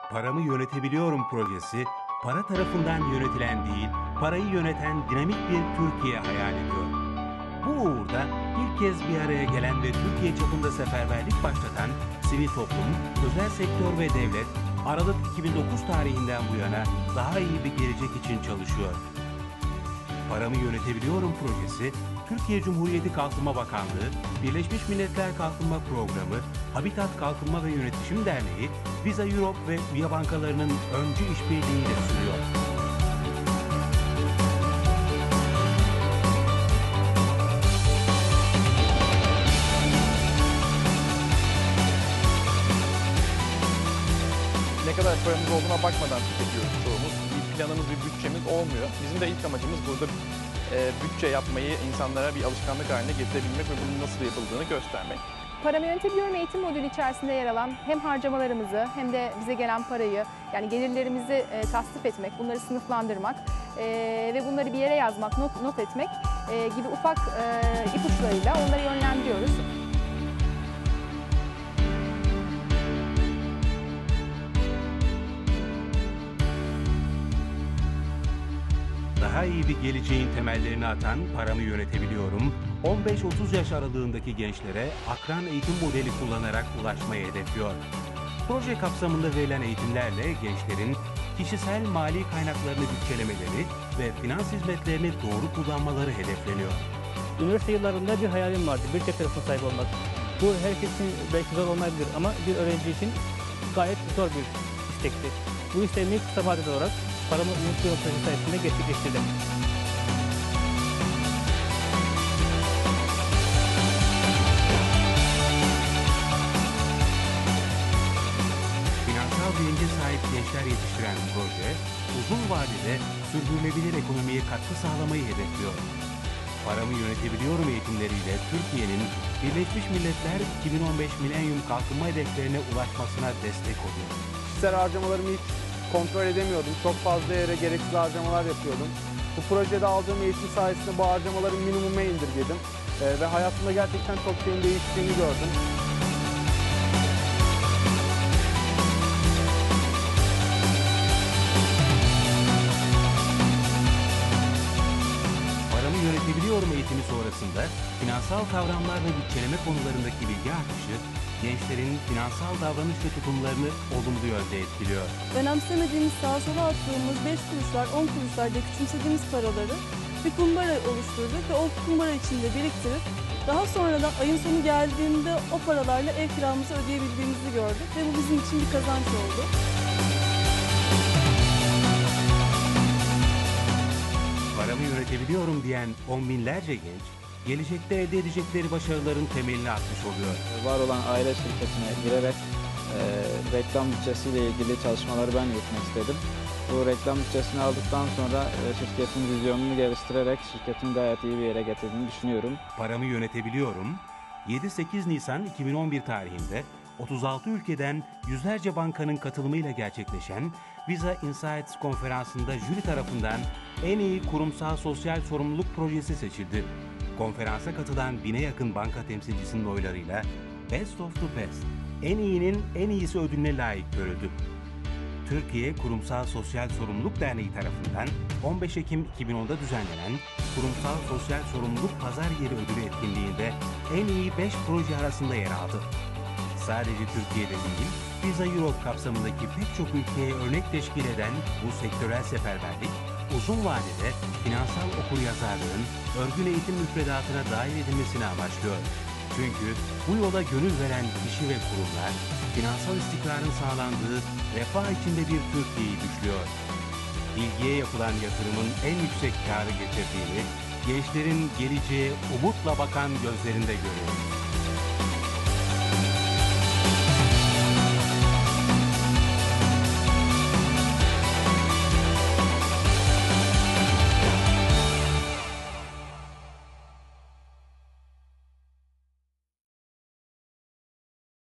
Paramı Yönetebiliyorum projesi, para tarafından yönetilen değil, parayı yöneten dinamik bir Türkiye hayal ediyor. Bu uğurda ilk kez bir araya gelen ve Türkiye çapında seferberlik başlatan sivil toplum, özel sektör ve devlet, Aralık 2009 tarihinden bu yana daha iyi bir gelecek için çalışıyor. Paramı Yönetebiliyorum projesi, Türkiye Cumhuriyeti Kalkınma Bakanlığı, Birleşmiş Milletler Kalkınma Programı, Habitat Kalkınma ve Yönetişim Derneği, Visa Europe ve üye bankalarının öncü işbirliğiyle sürüyor. Ne kadar paramız olduğuna bakmadan tüketiyoruz çoğumuz. Bir planımız, bir bütçemiz olmuyor. Bizim de ilk amacımız burada bütçe yapmayı insanlara bir alışkanlık haline getirebilmek ve bunun nasıl yapıldığını göstermek. Paramı Yönetebiliyorum eğitim modülü içerisinde yer alan hem harcamalarımızı hem de bize gelen parayı, yani gelirlerimizi tasnif etmek, bunları sınıflandırmak ve bunları bir yere yazmak, not etmek gibi ufak ipuçlarıyla onları yönlendiriyoruz. Daha iyi bir geleceğin temellerini atan Paramı Yönetebiliyorum, 15-30 yaş aralığındaki gençlere akran eğitim modeli kullanarak ulaşmayı hedefliyor. Proje kapsamında verilen eğitimlerle gençlerin kişisel mali kaynaklarını bütçelemeleri ve finans hizmetlerini doğru kullanmaları hedefleniyor. Üniversite yıllarında bir hayalim vardı, bir cep telefonu sahibi olmak. Bu herkesin belki zor olmayabilir ama bir öğrenci için gayet zor bir istekti. Bu isteğimi kısa vadeli olarak Paramı Yönetebiliyorum projesi sayesinde gerçekleştirdim. Finansal bilince sahip gençler yetiştiren proje, uzun vadede sürdürülebilir ekonomiye katkı sağlamayı hedefliyor. Paramı Yönetebiliyorum eğitimleriyle Türkiye'nin Birleşmiş Milletler 2015 Milenyum Kalkınma Hedeflerine ulaşmasına destek oluyor. Kişisel harcamalarımı hiç kontrol edemiyordum. Çok fazla yere gereksiz harcamalar yapıyordum. Bu projede aldığım eğitim sayesinde bu harcamaları minimuma indirgedim. Ve hayatımda gerçekten çok şeyin değiştiğini gördüm. Paramı Yönetebiliyorum eğitimi sonrasında finansal kavramlar ve bütçeleme konularındaki bilgi artışı, gençlerin finansal davranış ve tutumlarını olumlu yönde etkiliyor. Önemsemediğimiz, sağa sola attığımız 5 kuruşlar, 10 kuruşlar diye küçümsediğimiz paraları bir kumbara oluşturduk ve o kumbara içinde biriktirip daha sonradan ayın sonu geldiğinde o paralarla ev kiramızı ödeyebildiğimizi gördük ve bu bizim için bir kazanç oldu. Paramı Yönetebiliyorum diyen on binlerce genç, gelecekte elde edecekleri başarıların temelini atmış oluyor. Var olan aile şirketine girerek reklam bütçesiyle ilgili çalışmaları ben yürütmek istedim. Bu reklam bütçesini aldıktan sonra şirketin vizyonunu geliştirerek şirketin gayet iyi bir yere getirdiğini düşünüyorum. Paramı Yönetebiliyorum, 7-8 Nisan 2011 tarihinde 36 ülkeden yüzlerce bankanın katılımıyla gerçekleşen Visa Insights konferansında jüri tarafından en iyi kurumsal sosyal sorumluluk projesi seçildi. Konferansa katılan 1000'e yakın banka temsilcisinin oylarıyla Best of the Best, en iyinin en iyisi ödülüne layık görüldü. Türkiye Kurumsal Sosyal Sorumluluk Derneği tarafından 15 Ekim 2010'da düzenlenen Kurumsal Sosyal Sorumluluk Pazar Yeri Ödülü etkinliğinde en iyi 5 proje arasında yer aldı. Sadece Türkiye'de değil, Visa Europe kapsamındaki pek çok ülkeye örnek teşkil eden bu sektörel seferberlik, uzun vadede finansal okuryazarlığın örgün eğitim müfredatına dahil edilmesini amaçlıyor. Çünkü bu yola gönül veren kişi ve kurumlar, finansal istikrarın sağlandığı refah içinde bir Türkiye'yi düşlüyor. Bilgiye yapılan yatırımın en yüksek kârı getirdiğini, gençlerin geleceğe umutla bakan gözlerinde görüyoruz.